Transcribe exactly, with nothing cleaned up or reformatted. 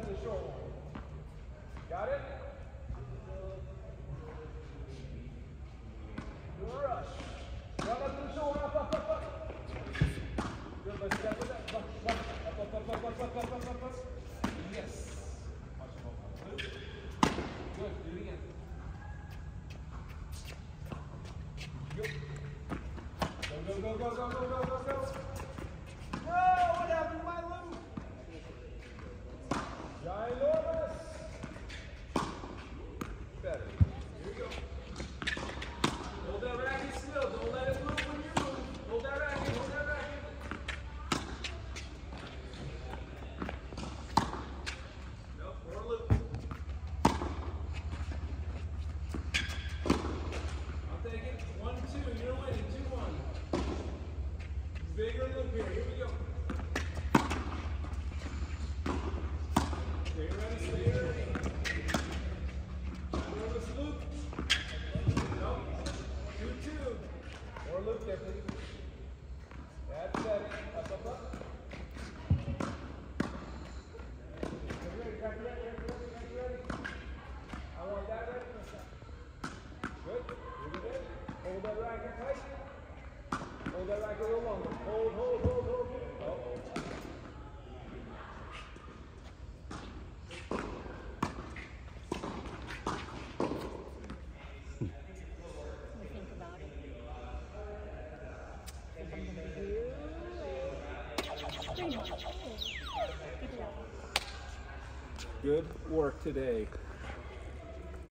to the short one. Got it? Do a rush. Run up to the short one. Up, up, up, up. Good, let's step with that. Up, up, up, up, up, up, up, up, up, up, up. Yes. Good, do it again. Go, go, go, go, go, go, go, go, go. No, what happened to my loop? Ginormous. Better. Here we go. Hold that racket still. Don't let it move when you move. Hold that racket. Hold that racket. Nope, more loop. I'll take it. One, two. You're winning. Two, one. Bigger loop here. Here we go. Stay ready. Stay ready. Ginormous loop. Nope. Two, two. More loop there, please. That's it. Up, up, up. Get ready. Get ready. Get ready. Get ready. I want that ready. Good. Here we go. Hold that racket tight. Hold that racket a little longer. Hold, hold, hold, hold. Uh oh. Think about it. Think I'm gonna do it. Pretty much. Good job. Good work today.